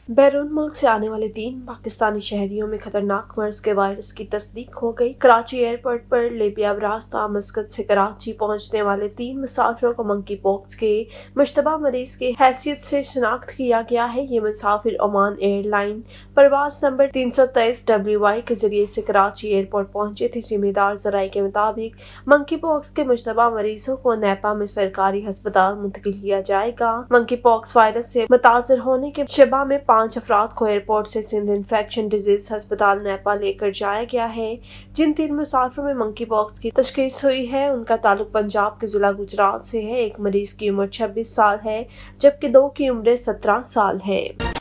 बैरून मुल्क से आने वाले 3 पाकिस्तानी शहरियों में खतरनाक मर्ज के वायरस की तस्दीक हो गई। कराची एयरपोर्ट पर लिबिया रास्ता मस्कत से कराची पहुंचने वाले 3 मुसाफिरों को मंकी पॉक्स के मुश्तबा मरीज की हैसियत से शनाख्त किया गया है। ये मुसाफिर ओमान एयरलाइन परवाज नंबर 323 WY के जरिए से कराची एयरपोर्ट पहुंचे थे। जिम्मेदार जराये के मुताबिक मंकी पॉक्स के मुश्तबा मरीजों को नेपा में सरकारी अस्पताल मुंतकिल किया जाएगा। मंकी पॉक्स वायरस से मुतासर होने के शबा में 5 अफराद को एयरपोर्ट से सिंध इन्फेक्शन डिजीज अस्पताल नेपा लेकर जाया गया है। जिन 3 मुसाफिरों में मंकी पॉक्स की तशखीस हुई है उनका ताल्लुक पंजाब के जिला गुजरात से है। एक मरीज की उम्र 26 साल है जबकि 2 की उम्र 17 साल है।